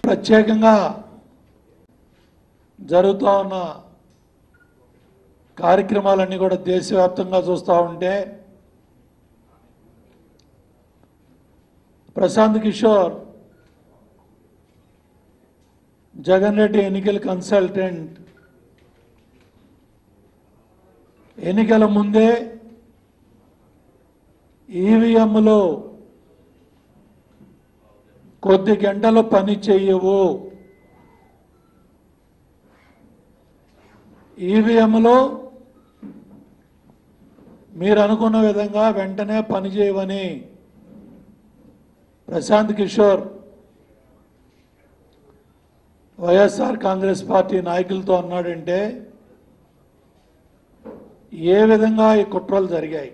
ప్రత్యేకంగా జరుగుతూ ఉన్న కార్యక్రమాలన్నీ కూడా దేశవ్యాప్తంగా చూస్తూ ఉంటే ప్రశాంత్ కిషోర్ జగన్ రెడ్డి ఎన్నికల కన్సల్టెంట్ ఎన్నికల ముందే ఈవీఎంలో కొద్ది గంటలు పని చేయవు, ఈవీఎంలో మీరు అనుకున్న విధంగా వెంటనే పని చేయవని ప్రశాంత్ కిషోర్ వైఎస్ఆర్ కాంగ్రెస్ పార్టీ నాయకులతో అన్నాడంటే ఏ విధంగా ఈ కుట్రలు జరిగాయి?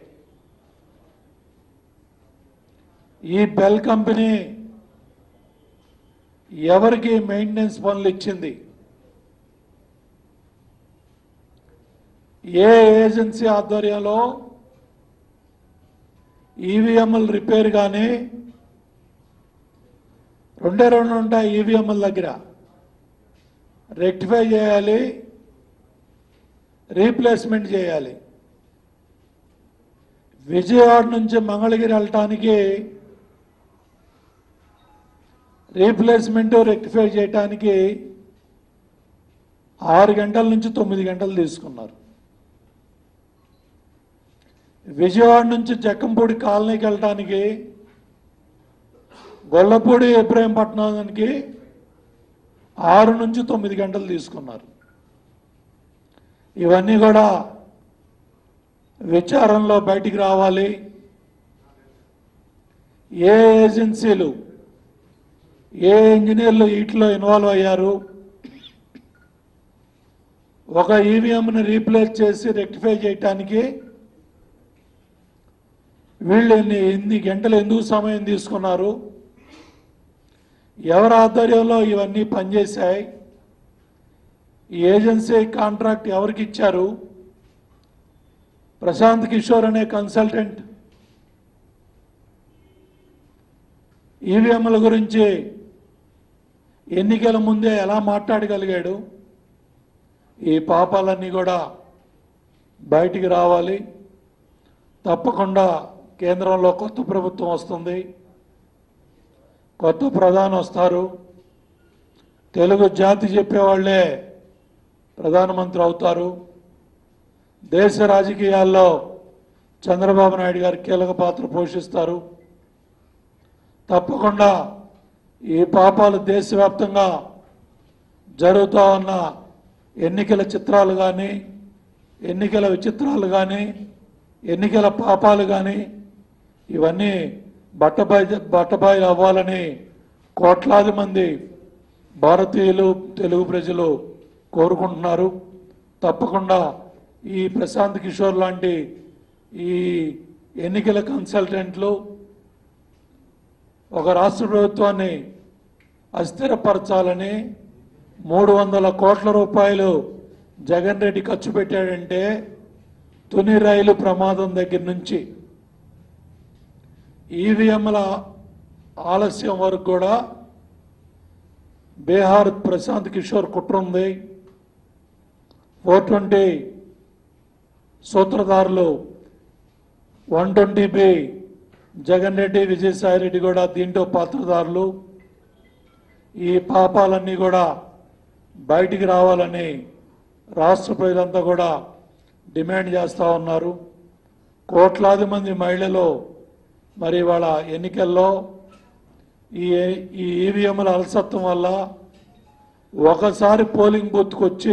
ఈ బెల్ కంపెనీ ఎవరికి మెయింటెనెన్స్ పనులు ఇచ్చింది? ఏ ఏజెన్సీ ఆధ్వర్యంలో ఈవీఎంల రిపేర్ కానీ రెండే ఉంటాయి, ఈవీఎంల దగ్గర రెక్టిఫై చేయాలి, రీప్లేస్మెంట్ చేయాలి. విజయవాడ నుంచి మంగళగిరి వెళ్ళటానికి రీప్లేస్మెంట్ రెక్టిఫై చేయడానికి 6 గంటల నుంచి 9 గంటలు తీసుకున్నారు. విజయవాడ నుంచి జక్కంపూడి కాలనీకి వెళ్ళటానికి గొల్లపూడి ఇబ్రహీంపట్నానికి 6 నుంచి 9 గంటలు తీసుకున్నారు. ఇవన్నీ కూడా విచారణలో బయటికి రావాలి. ఏ ఏజెన్సీలు, ఏ ఇంజనీర్లు వీటిలో ఇన్వాల్వ్ అయ్యారు? ఒక ఈవీఎంని రీప్లేస్ చేసి రెక్టిఫై చేయటానికి వీళ్ళు ఎన్ని గంటలు ఎందుకు సమయం తీసుకున్నారు? ఎవరి ఆధ్వర్యంలో ఇవన్నీ పనిచేశాయి? ఈ ఏజెన్సీ కాంట్రాక్ట్ ఎవరికి ఇచ్చారు? ప్రశాంత్ కిషోర్ అనే కన్సల్టెంట్ ఈవీఎంల గురించి ఎన్నికల ముందే ఎలా మాట్లాడగలిగాడు? ఈ పాపాలన్నీ కూడా బయటికి రావాలి. తప్పకుండా కేంద్రంలో కొత్త ప్రభుత్వం వస్తుంది, కొత్త ప్రధాని వస్తారు, తెలుగు జాతి చెప్పేవాళ్లే ప్రధానమంత్రి అవుతారు. దేశ రాజకీయాల్లో చంద్రబాబు నాయుడు గారు కీలక పాత్ర పోషిస్తారు. తప్పకుండా ఈ పాపాలు దేశవ్యాప్తంగా జరుగుతూ ఉన్న ఎన్నికల చిత్రాలు కానీ, ఎన్నికల విచిత్రాలు కానీ, ఎన్నికల పాపాలు కానీ ఇవన్నీ బట్టబయలు అవ్వాలని కోట్లాది మంది భారతీయులు, తెలుగు ప్రజలు కోరుకుంటున్నారు. తప్పకుండా ఈ ప్రశాంత్ కిషోర్ లాంటి ఈ ఎన్నికల కన్సల్టెంట్లు ఒక రాష్ట్ర ప్రభుత్వాన్ని అస్థిరపరచాలని 300 కోట్ల రూపాయలు జగన్ రెడ్డి ఖర్చు పెట్టాడంటే తుని రైలు ప్రమాదం దగ్గర నుంచి ఈవీఎంల ఆలస్యం వరకు కూడా బీహార్ ప్రశాంత్ కిషోర్ కుట్ర ఉంది. 420 సూత్రధారులు, 120B జగన్ రెడ్డి, విజయసాయి రెడ్డి కూడా దీంట్లో పాత్రధారులు. ఈ పాపాలన్నీ కూడా బయటికి రావాలని రాష్ట్ర ప్రజలంతా కూడా డిమాండ్ చేస్తూ ఉన్నారు. కోట్లాది మంది మహిళలు మరి వాళ్ళ ఎన్నికల్లో ఈ ఈవీఎంల అలసత్వం వల్ల ఒకసారి పోలింగ్ బూత్కి వచ్చి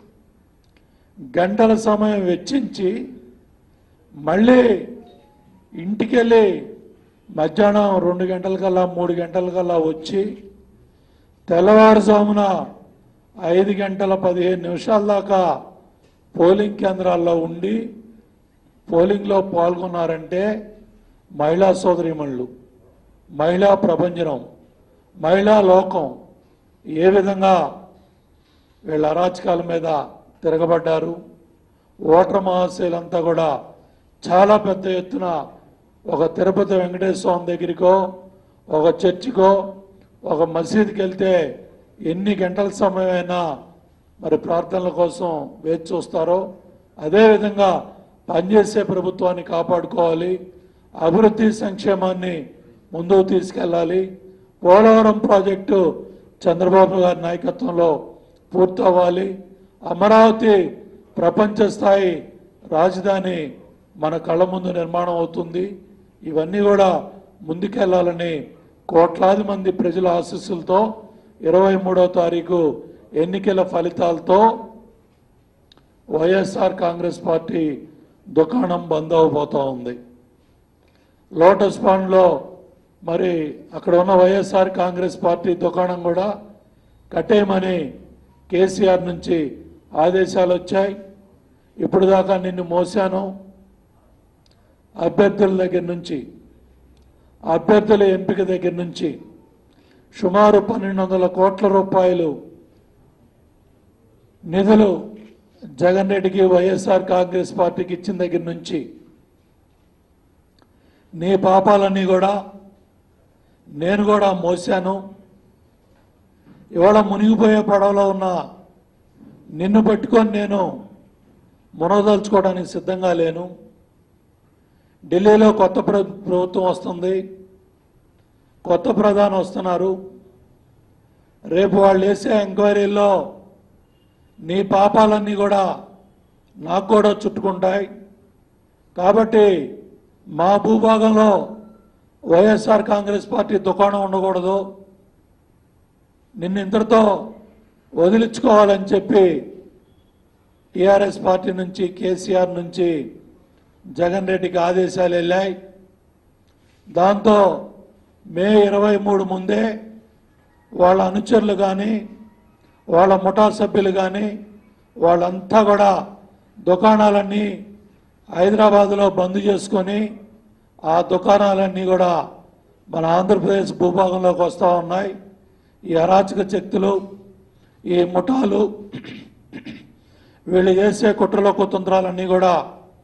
గంటల సమయం వెచ్చించి మళ్ళీ ఇంటికెళ్ళి మధ్యాహ్నం 2 గంటలకల్లా 3 గంటలకల్లా వచ్చి తెల్లవారుజామున 5 గంటల 15 నిమిషాల దాకా పోలింగ్ కేంద్రాల్లో ఉండి పోలింగ్లో పాల్గొన్నారంటే మహిళా సోదరీమణులు, మహిళా ప్రభంజనం, మహిళా లోకం ఏ విధంగా వీళ్ళ అరాచకాల మీద తిరగబడ్డారు. ఓటర్ మహాశయులంతా కూడా చాలా పెద్ద ఎత్తున ఒక తిరుపతి వెంకటేశ్వర స్వామి దగ్గరికో, ఒక చర్చికో, ఒక మసీదుకి వెళ్తే ఎన్ని గంటల సమయమైనా మరి ప్రార్థనల కోసం వేచి చూస్తారో అదేవిధంగా పనిచేసే ప్రభుత్వాన్ని కాపాడుకోవాలి, అభివృద్ధి సంక్షేమాన్ని ముందుకు తీసుకెళ్ళాలి. పోలవరం ప్రాజెక్టు చంద్రబాబు గారి నాయకత్వంలో పూర్తవ్వాలి. అమరావతి ప్రపంచ స్థాయి రాజధాని మన కళ్ళ ముందు నిర్మాణం అవుతుంది. ఇవన్నీ కూడా ముందుకెళ్లాలని కోట్లాది మంది ప్రజల ఆశీస్సులతో 23వ తారీఖు ఎన్నికల ఫలితాలతో వైఎస్ఆర్ కాంగ్రెస్ పార్టీ దుకాణం బంద్ అవబోతా ఉంది. లోటస్ పాండ్లో మరి అక్కడ ఉన్న వైఎస్ఆర్ కాంగ్రెస్ పార్టీ దుకాణం కూడా కట్టేయమని కేసీఆర్ నుంచి ఆదేశాలు వచ్చాయి. ఇప్పుడు దాకా నిన్ను మోసాను, అభ్యర్థుల దగ్గర నుంచి అభ్యర్థుల ఎంపిక దగ్గర నుంచి సుమారు 1200 కోట్ల రూపాయలు నిధులు జగన్ రెడ్డికి వైఎస్ఆర్ కాంగ్రెస్ పార్టీకి ఇచ్చిన దగ్గర నుంచి నీ పాపాలన్నీ కూడా నేను కూడా మోసాను. ఇవాళ మునిగిపోయే పడవలో ఉన్న నిన్ను పట్టుకొని నేను మునగదలుచుకోవడానికి సిద్ధంగా లేను. ఢిల్లీలో కొత్త ప్రభుత్వం వస్తుంది, కొత్త ప్రధాని వస్తున్నారు. రేపు వాళ్ళు వేసే ఎంక్వైరీల్లో నీ పాపాలన్నీ కూడా నాకు కూడా చుట్టుకుంటాయి. కాబట్టి మా భూభాగంలో వైఎస్ఆర్ కాంగ్రెస్ పార్టీ దుకాణం ఉండకూడదు, నిన్ను ఇంతటితో వదిలించుకోవాలని చెప్పి టీఆర్ఎస్ పార్టీ నుంచి కేసీఆర్ నుంచి జగన్ రెడ్డికి ఆదేశాలు వెళ్ళాయి. దాంతో మే 23 ముందే వాళ్ళ అనుచరులు కానీ వాళ్ళ ముఠా సభ్యులు కానీ వాళ్ళంతా కూడా దుకాణాలన్నీ హైదరాబాద్లో బంద్ చేసుకొని ఆ దుకాణాలన్నీ కూడా మన ఆంధ్రప్రదేశ్ భూభాగంలోకి వస్తూ ఉన్నాయి. ఈ అరాచక శక్తులు, ఈ ముఠాలు, వీళ్ళు చేసే కుట్రల కుతంత్రాలన్నీ కూడా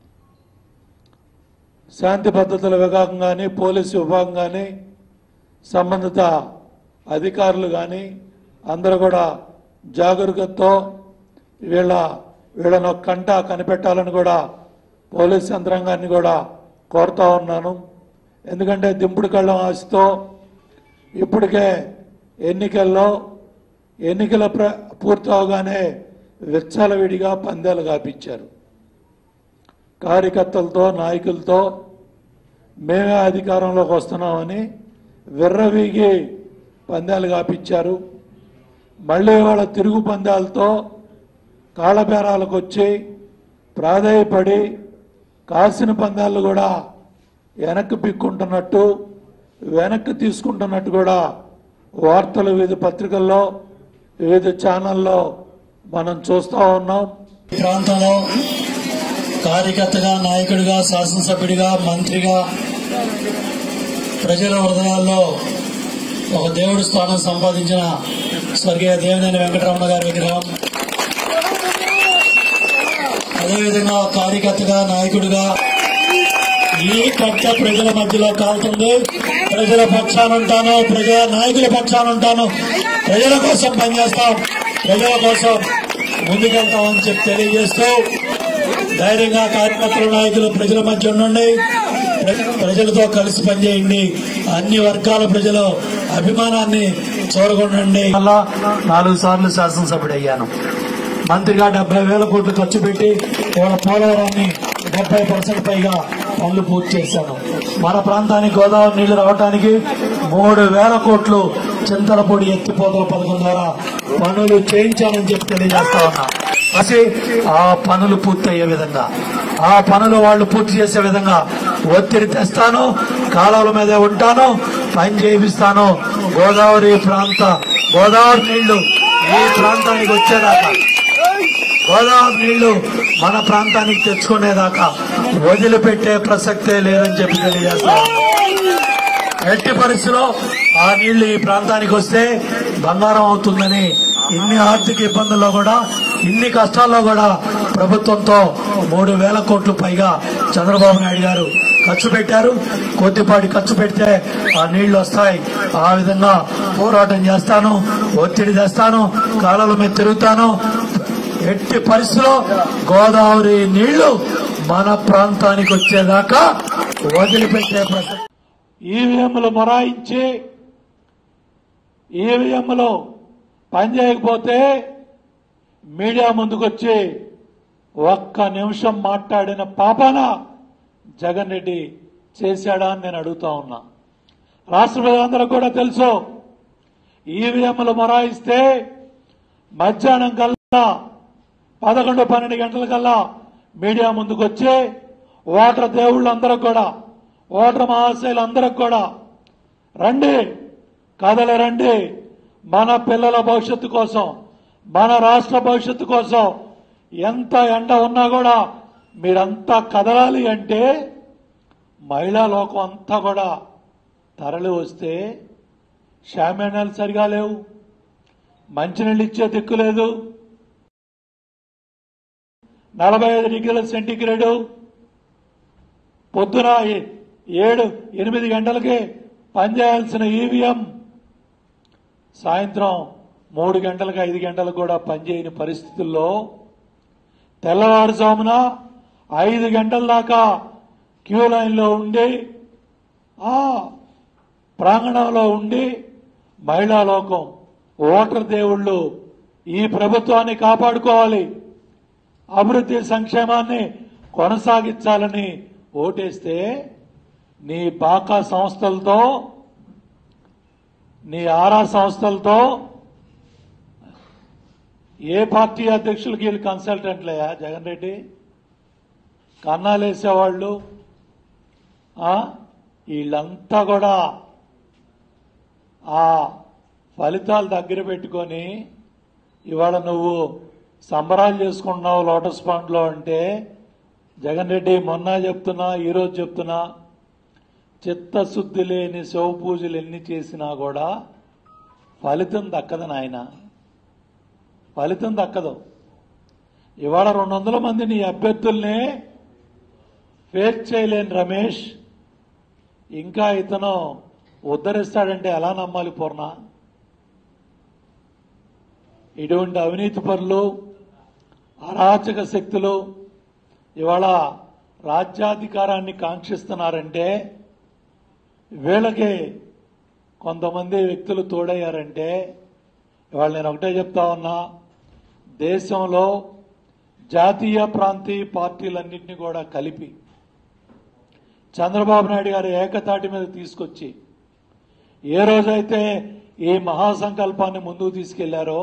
శాంతి భద్రతల విభాగం కానీ పోలీసు విభాగం కానీ సంబంధిత అధికారులు కానీ అందరూ కూడా జాగరూకతతో వీళ్ళను కంట కనిపెట్టాలని కూడా పోలీస్ యంత్రాంగాన్ని కూడా కోరుతా ఉన్నాను. ఎందుకంటే దింపుడు కళ్ళం ఆశతో ఇప్పటికే ఎన్నికల పూర్తి అవగానే విచ్చలవిడిగా పందాలు కాపించారు. కార్యకర్తలతో నాయకులతో మేమే అధికారంలోకి వస్తున్నామని విర్రవీగి పందాలు కాపించారు. మళ్ళీ వాళ్ళ తిరుగు పందాలతో కాళ్ళబేరాలకు వచ్చి ప్రాధేయపడి కాసిన పందాలు కూడా వెనక్కి పిక్కుంటున్నట్టు వెనక్కి తీసుకుంటున్నట్టు కూడా వార్తలు వివిధ పత్రికల్లో వివిధ ఛానల్లో మనం చూస్తూ ఉన్నాం. ఈ ప్రాంతంలో కార్యకర్తగా, నాయకుడిగా, శాసనసభ్యుడిగా, మంత్రిగా ప్రజల హృదయాల్లో ఒక దేవుడి స్థానం సంపాదించిన స్వర్గీయ దేవినేని వెంకటరమణ గారి విగ్రహం, అదేవిధంగా కార్యకర్తగా, నాయకుడిగా ఈ కట్ట ప్రజల మధ్యలో కాలుతుంది. ప్రజల పక్షాన ఉంటాను, ప్రజల నాయకుల పక్షాన ఉంటాను, ప్రజల కోసం పనిచేస్తాం, ప్రజల కోసం ముందుకెళ్తామని చెప్పి తెలియజేస్తూ ధైర్యంగా కార్యకర్తల నాయకులు ప్రజల మధ్య ఉండండి, ప్రజలతో కలిసి పనిచేయండి, అన్ని వర్గాల ప్రజల అభిమానాన్ని చూరగొనండి. 4 సార్లు శాసనసభ్యుడయ్యాను. మంత్రిగా 70,000 కోట్లు ఖర్చు పెట్టి పోలవరాన్ని 70% పైగా పనులు పూర్తి చేశాను. మన ప్రాంతానికి గోదావరి నీళ్లు రావడానికి 3,000 కోట్లు చింతలపూడి ఎత్తిపోతల పథకం ద్వారా పనులు చేయించానని చెప్పి తెలియజేస్తా ఉన్నా. ఆ పనులు పూర్తయ్యే విధంగా, ఆ పనులు వాళ్ళు పూర్తి చేసే విధంగా ఒత్తిడి తెస్తాను, కాలువల మీదే ఉంటాను, పని చేయిస్తాను. గోదావరి నీళ్లు ఈ ప్రాంతానికి వచ్చేదాకా, గోదావరి నీళ్లు మన ప్రాంతానికి తెచ్చుకునేదాకా వదిలిపెట్టే ప్రసక్తే లేదని చెప్పి తెలియజేస్తాను. ఎట్టి పరిస్థితిలో ఆ నీళ్లు ఈ ప్రాంతానికి వస్తే బంగారం అవుతుందని ఇన్ని ఆర్థిక ఇబ్బందుల్లో కూడా, ఇన్ని కష్టాల్లో కూడా ప్రభుత్వంతో 3,000 కోట్లు పైగా చంద్రబాబు నాయుడు గారు ఖర్చు పెట్టారు. కొద్దిపాటి ఖర్చు పెడితే ఆ నీళ్లు వస్తాయి. ఆ విధంగా పోరాటం చేస్తాను, ఒత్తిడి చేస్తాను, కాలాల మీద తిరుగుతాను. ఎట్టి పరిస్థితుల్లో గోదావరి నీళ్లు మన ప్రాంతానికి వచ్చేదాకా వదిలిపెట్టే ప్రసక్తి. ఈవీఎంలు మొరాయించి ఈవీఎంలు పనిచేయకపోతే మీడియా ముందుకొచ్చి ఒక్క నిమిషం మాట్లాడిన పాపాన జగన్ రెడ్డి చేశాడా అని నేను అడుగుతా ఉన్నా. రాష్ట్ర ప్రజలందరూ కూడా తెలుసు, ఈవీఎంలు మొరాయిస్తే మధ్యాహ్నం కల్లా 11-12 గంటల కల్లా మీడియా ముందుకొచ్చి ఓటర్ దేవుళ్ళందరూ కూడా, ఓటర్ మహాశయులందరూ కూడా రండి, కదలి రండి, మన పిల్లల భవిష్యత్తు కోసం, మన రాష్ట్ర భవిష్యత్తు కోసం ఎంత ఎండ ఉన్నా కూడా మీరంతా కదలాలి అంటే మహిళా లోకం అంతా కూడా తరలి వస్తే షామియానాలు సరిగా లేవు, మంచినీళ్ళు ఇచ్చే దిక్కు లేదు, 45 డిగ్రీల సెంటీగ్రేడు, పొద్దున 7-8 గంటలకి పనిచేయాల్సిన ఈవీఎం సాయంత్రం 3 గంటలకు 5 గంటలకు కూడా పనిచేయని పరిస్థితుల్లో తెల్లవారుజామున 5 గంటల దాకా క్యూ లైన్లో ఉండి ఆ ప్రాంగణంలో ఉండి మహిళా లోకం, ఓటర్ దేవుళ్ళు ఈ ప్రభుత్వాన్ని కాపాడుకోవాలి, అభివృద్ధి సంక్షేమాన్ని కొనసాగించాలని ఓటేస్తే నీ బాకా సంస్థలతో, నీ ఆరా సంస్థలతో ఏ పార్టీ అధ్యక్షులకి వీళ్ళు కన్సల్టెంట్లయ్యా జగన్ రెడ్డి? కన్నాలేసేవాళ్ళు వీళ్ళంతా కూడా ఆ ఫలితాలు దగ్గర పెట్టుకొని ఇవాళ నువ్వు సంబరాలు చేసుకుంటున్నావు లోటస్ పాండ్లో అంటే, జగన్ రెడ్డి మొన్న చెప్తున్నా, ఈరోజు చెప్తున్నా, చిత్తశుద్ధి లేని శివ పూజలు ఎన్ని చేసినా కూడా ఫలితం దక్కదు నాయన, ఫలితం దక్కదు. ఇవాళ 200 మంది నీ అభ్యర్థుల్ని ఫేస్ చేయలేని రమేష్ ఇంకా ఇతను ఉద్ధరిస్తాడంటే ఎలా నమ్మాలి పూర్ణ? ఇటువంటి అవినీతి పరులు, అరాచక శక్తులు ఇవాళ రాజ్యాధికారాన్ని కాంక్షిస్తున్నారంటే, వీళ్ళకి కొంతమంది వ్యక్తులు తోడయ్యారంటే, ఇవాళ నేను ఒకటే చెప్తా ఉన్నా, దేశంలో జాతీయ ప్రాంతీయ పార్టీలన్నింటినీ కూడా కలిపి చంద్రబాబు నాయుడు గారు ఏకతాటి మీద తీసుకొచ్చి ఏ రోజైతే ఈ మహాసంకల్పాన్ని ముందుకు తీసుకెళ్లారో,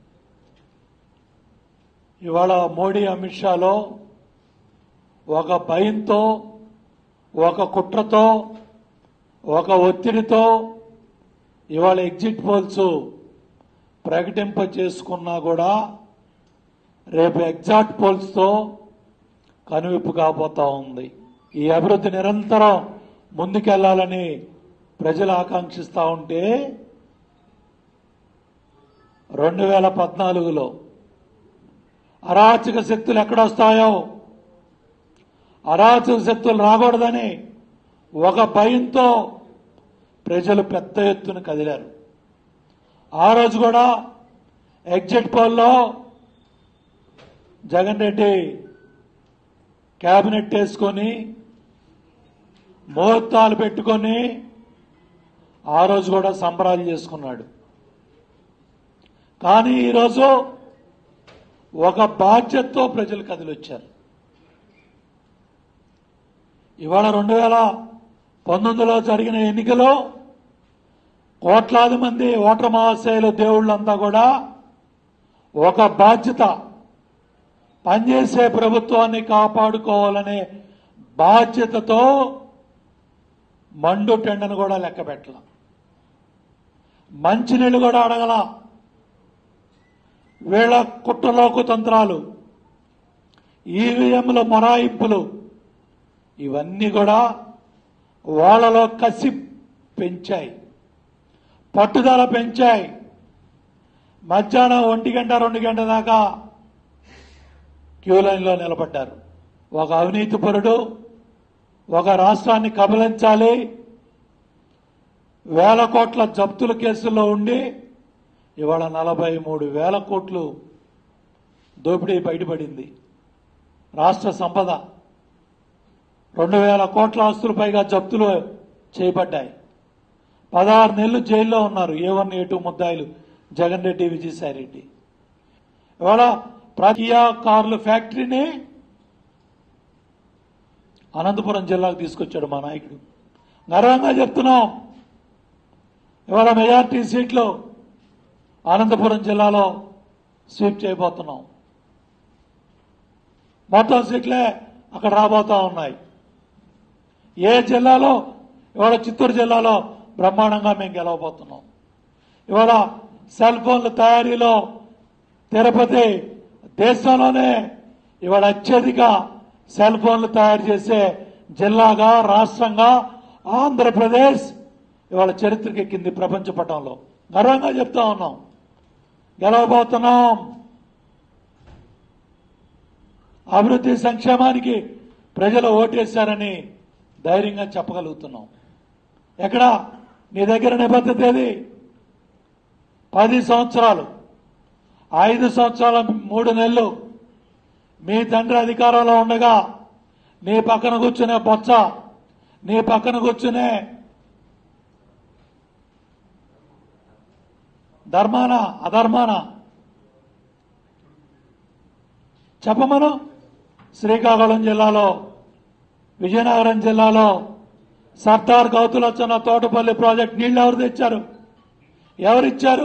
ఇవాళ మోడీ అమిత్ షాలో ఒక భయంతో, ఒక కుట్రతో, ఒక ఒత్తిడితో ఇవాళ ఎగ్జిట్ పోల్స్ ప్రకటింప చేసుకున్నా కూడా రేపు ఎగ్జాక్ట్ పోల్స్తో కనువిప్పు కాబోతా ఉంది. ఈ అభివృద్ధి నిరంతరం ముందుకెళ్లాలని ప్రజలు ఆకాంక్షిస్తూ ఉంటే 2014లో అరాచక శక్తులు ఎక్కడొస్తాయో, అరాచక శక్తులు రాకూడదని ఒక భయంతో ప్రజలు పెద్ద ఎత్తున కదిలారు. ఆ రోజు కూడా ఎగ్జిట్ పోల్లో జగన్ రెడ్డి కేబినెట్ వేసుకొని ముహూర్తాలు పెట్టుకొని ఆ రోజు కూడా సంబరాలు చేసుకున్నాడు. కానీ ఈరోజు ఒక బాధ్యతతో ప్రజలు కదిలొచ్చారు. ఇవాళ 2019లో జరిగిన ఎన్నికలో కోట్లాది మంది ఓటర్ మహాశయులు దేవుళ్ళంతా కూడా ఒక బాధ్యత, పనిచేసే ప్రభుత్వాన్ని కాపాడుకోవాలనే బాధ్యతతో మండు టెండను కూడా లెక్క పెట్టాల, మంచినీళ్ళు కూడా అడగల. వీళ్ళ కుట్రలోకు తంత్రాలు, ఈవీఎంల మొరాయింపులు, ఇవన్నీ కూడా వాళ్ళలో కసి పెంచాయి, పట్టుదల పెంచాయి. మధ్యాహ్నం 1 గంట 2 గంటల దాకా క్యూ లైన్లో నిలబడ్డారు. ఒక అవినీతిపరుడు, ఒక రాష్ట్రాన్ని కబలించాలి, వేల కోట్ల జప్తుల కేసుల్లో ఉండి ఇవాళ 43,000 కోట్లు దోపిడీ బయటపడింది. రాష్ట్ర సంపద 2,000 కోట్ల ఆస్తులు పైగా జప్తులు చేయబడ్డాయి. 16 నెలలు జైల్లో ఉన్నారు A1 A2 ముద్దాయిలు జగన్ రెడ్డి, విజయసాయి రెడ్డి. ఇవాళ కియా కార్ల ఫ్యాక్టరీని అనంతపురం జిల్లాకు తీసుకొచ్చాడు మా నాయకుడు. గర్వంగా చెప్తున్నాం, ఇవాళ మెజార్టీ సీట్లు అనంతపురం జిల్లాలో స్వీప్ చేయబోతున్నాం. మొత్తం సీట్లే అక్కడ రాబోతా ఉన్నాయి. ఏ జిల్లాలో, ఇవాళ చిత్తూరు జిల్లాలో బ్రహ్మాండంగా మేము గెలవబోతున్నాం. ఇవాళ సెల్ ఫోన్ల తయారీలో తిరుపతి దేశంలోనే ఇవాళ అత్యధిక సెల్ ఫోన్లు తయారు చేసే జిల్లాగా, రాష్ట్రంగా ఆంధ్రప్రదేశ్ ఇవాళ చరిత్రకెక్కింది ప్రపంచ పటంలో. గర్వంగా చెప్తా ఉన్నాం, గెలవబోతున్నాం. అభివృద్ధి సంక్షేమానికి ప్రజలు ఓటేశారని ధైర్యంగా చెప్పగలుగుతున్నాం. ఎక్కడ నీ దగ్గర నిబద్ధత ఏది? 10 సంవత్సరాలు, 5 సంవత్సరాల 3 నెలలు మీ తండ్రి అధికారంలో ఉండగా నీ పక్కన కూర్చునే బొత్స, నీ పక్కన కూర్చునే ధర్మాన అధర్మాన చెప్పమను. శ్రీకాకుళం జిల్లాలో, విజయనగరం జిల్లాలో సర్దార్ గౌతులచ్చన్న తోటపల్లి ప్రాజెక్ట్ నీళ్లు ఎవరు తెచ్చారు? ఎవరిచ్చారు?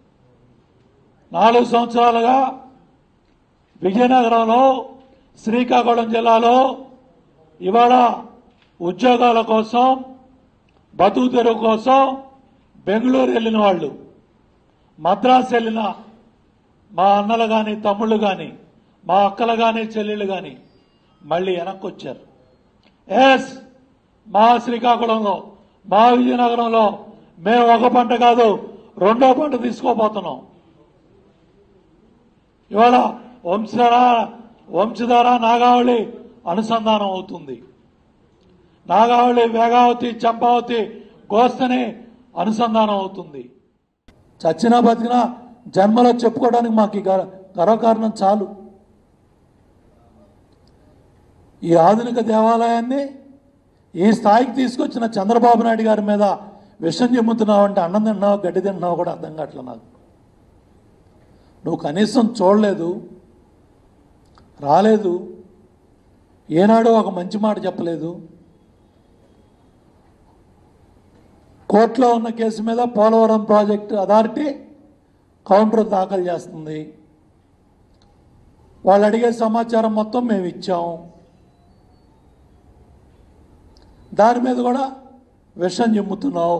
4 సంవత్సరాలుగా విజయనగరంలో, శ్రీకాకుళం జిల్లాలో ఇవాళ ఉద్యోగాల కోసం, బతుకు తెరువు కోసం బెంగళూరు వెళ్ళిన వాళ్ళు, మద్రాసు వెళ్ళిన మా అన్నలు కానీ, తమ్ముళ్ళు కానీ, మా అక్కలు కానీ, చెల్లెళ్ళు కానీ మళ్ళీ వెనక్కి వచ్చారు. ఎస్, మా శ్రీకాకుళంలో, మా విజయనగరంలో మేము ఒక పంట కాదు 2వ పంట తీసుకోబోతున్నాం. ఇవాళ వంశధార నాగావళి అనుసంధానం అవుతుంది. నాగావళి, వేగావతి, చంపావతి, గోస్తని అనుసంధానం అవుతుంది. చచ్చినా బతికినా జన్మలో చెప్పుకోవడానికి మాకు గర్వకారణం చాలు. ఈ ఆధునిక దేవాలయాన్ని ఈ స్థాయికి తీసుకొచ్చిన చంద్రబాబు నాయుడు గారి మీద విషం చెమ్ముతున్నావు అంటే అన్నం తిన్నావు, గడ్డి తిన్నావు కూడా అర్థం కావట్లేదు నాకు. నువ్వు కనీసం చూడలేదు, రాలేదు, ఏనాడో ఒక మంచి మాట చెప్పలేదు. కోర్టులో ఉన్న కేసు మీద పోలవరం ప్రాజెక్టు అథారిటీ కౌంటర్ దాఖలు చేస్తుంది. వాళ్ళు అడిగే సమాచారం మొత్తం మేము ఇచ్చాం. దాని మీద కూడా విషం చెమ్ముతున్నావు.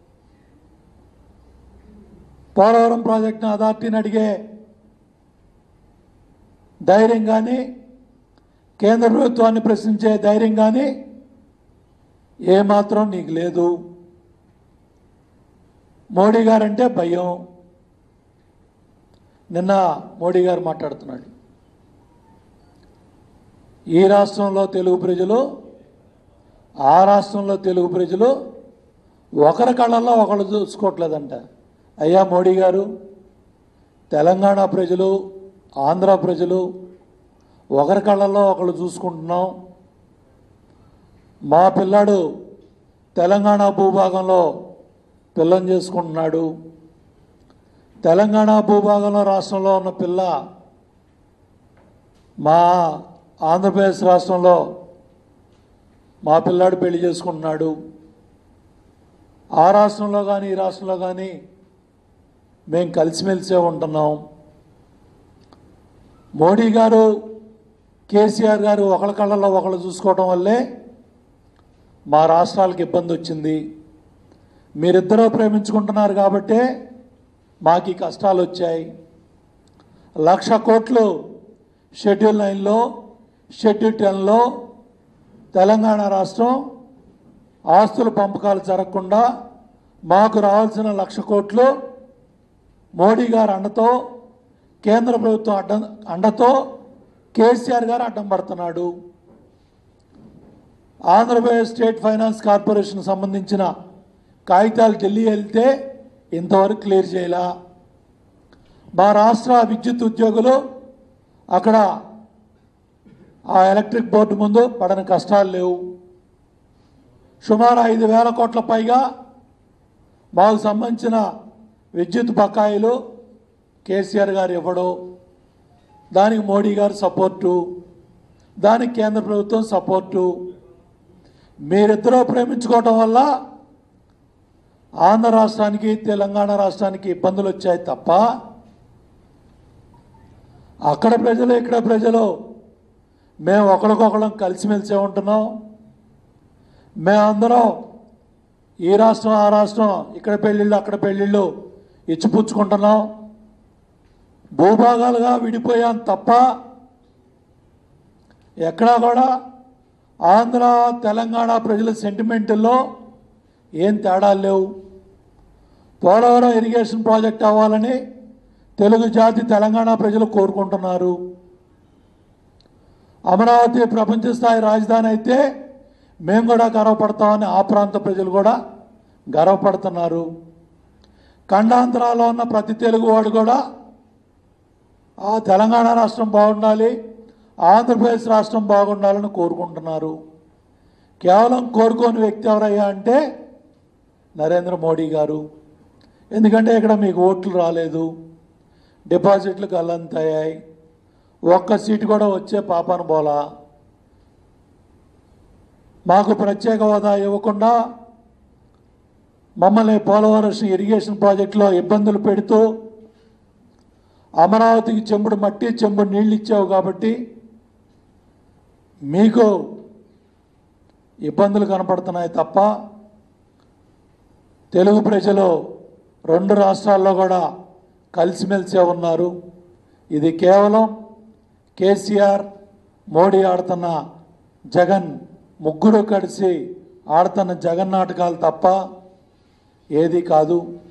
పోలవరం ప్రాజెక్టును అథారిటీని అడిగే ధైర్యం కానీ, కేంద్ర ప్రభుత్వాన్ని ప్రశ్నించే ధైర్యం కానీ ఏమాత్రం నీకు లేదు. మోడీ గారంటే భయం. నిన్న మోడీ గారు మాట్లాడుతున్నాడు, ఈ రాష్ట్రంలో తెలుగు ప్రజలు, ఆ రాష్ట్రంలో తెలుగు ప్రజలు ఒకరి కళ్ళల్లో ఒకళ్ళు చూసుకోవట్లేదంట. అయ్యా మోడీ గారు, తెలంగాణ ప్రజలు, ఆంధ్ర ప్రజలు ఒకరి కళ్ళల్లో ఒకళ్ళు చూసుకుంటున్నాం. మా పిల్లాడు తెలంగాణ భూభాగంలో పిల్లని చేసుకుంటున్నాడు. తెలంగాణ భూభాగంలో రాష్ట్రంలో ఉన్న పిల్ల మా ఆంధ్రప్రదేశ్ రాష్ట్రంలో మా పిల్లాడు పెళ్లి చేసుకుంటున్నాడు. ఆ రాష్ట్రంలో కానీ ఈ రాష్ట్రంలో కానీ మేము కలిసిమెలిసే ఉంటున్నాం. మోడీ గారు, కేసీఆర్ గారు ఒకళ్ళ కళ్ళల్లో ఒకళ్ళు చూసుకోవడం వల్లే మా రాష్ట్రాలకు ఇబ్బంది వచ్చింది. మీరిద్దరూ ప్రేమించుకుంటున్నారు కాబట్టే మాకు ఈ కష్టాలు వచ్చాయి. 1,00,000 కోట్లు షెడ్యూల్ 9లో, షెడ్యూల్ 10లో తెలంగాణ రాష్ట్రం ఆస్తుల పంపకాలు జరగకుండా మాకు రావాల్సిన 1,00,000 కోట్లు మోడీ గారు అండతో, కేంద్ర ప్రభుత్వం అండతో కేసీఆర్ గారు అడ్డం పడుతున్నాడు. ఆంధ్రప్రదేశ్ స్టేట్ ఫైనాన్స్ కార్పొరేషన్ సంబంధించిన కాగితాలు ఢిల్లీ వెళ్తే ఇంతవరకు క్లియర్ చేయలా. మా రాష్ట్ర విద్యుత్ ఉద్యోగులు అక్కడ ఆ ఎలక్ట్రిక్ బోర్డు ముందు పడని కష్టాలు లేవు. సుమారు 5,000 కోట్ల పైగా మాకు సంబంధించిన విద్యుత్ బకాయిలు కేసీఆర్ గారు ఇవ్వడు. దానికి మోడీ గారు సపోర్టు, దానికి కేంద్ర ప్రభుత్వం సపోర్టు. మీరిద్దరూ ప్రేమించుకోవటం వల్ల ఆంధ్ర రాష్ట్రానికి తెలంగాణ రాష్ట్రానికి ఇబ్బందులు వచ్చాయి తప్ప అక్కడ ప్రజలు ఇక్కడ ప్రజలు మేము ఒకరికొకరం కలిసిమెలిసే ఉంటున్నాం. మేమందరం ఈ రాష్ట్రం ఆ రాష్ట్రం ఇక్కడ పెళ్ళిళ్ళు అక్కడ పెళ్ళిళ్ళు ఇచ్చిపుచ్చుకుంటున్నాం. భూభాగాలుగా విడిపోయాం తప్ప ఎక్కడా కూడా ఆంధ్ర తెలంగాణ ప్రజల సెంటిమెంట్లో ఏం తేడాలు లేవు. పోలవరం ఇరిగేషన్ ప్రాజెక్ట్ అవ్వాలని తెలుగు జాతి తెలంగాణ ప్రజలు కోరుకుంటున్నారు. అమరావతి ప్రపంచ స్థాయి రాజధాని అయితే మేము కూడా గర్వపడతామని ఆ ప్రాంత ప్రజలు కూడా గర్వపడుతున్నారు. ఖండాంతరాల్లో ఉన్న ప్రతి తెలుగువాడు కూడా ఆ తెలంగాణ రాష్ట్రం బాగుండాలి, ఆంధ్రప్రదేశ్ రాష్ట్రం బాగుండాలని కోరుకుంటున్నారు. కేవలం కోరుకోని వ్యక్తి ఎవరయ్యా అంటే నరేంద్ర మోడీ గారు. ఎందుకంటే ఇక్కడ మీకు ఓట్లు రాలేదు, డిపాజిట్లు గల్లంతయ్యాయి, ఒక్క సీటు కూడా వచ్చే పాపాను పోలా. మాకు ప్రత్యేక హోదా ఇవ్వకుండా మమ్మల్ని పోలవరం ఇరిగేషన్ ప్రాజెక్టులో ఇబ్బందులు పెడుతూ అమరావతికి చెంబుడు మట్టి చెంబుడు నీళ్ళు ఇచ్చావు కాబట్టి మీకు ఇబ్బందులు కనపడుతున్నాయి తప్ప తెలుగు ప్రజలు రెండు రాష్ట్రాల్లో కూడా కలిసిమెలిసే ఉన్నారు. ఇది కేవలం కేసీఆర్ మోడీ ఆడుతున్న జగన్ ముగ్గురు కలిసి ఆడుతున్న జగన్ నాటకాలు తప్ప ఏది కాదు.